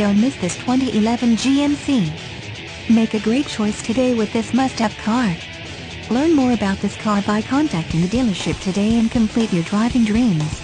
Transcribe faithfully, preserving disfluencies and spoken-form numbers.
don't miss this twenty eleven G M C. Make a great choice today with this must-have car. Learn more about this car by contacting the dealership today and complete your driving dreams.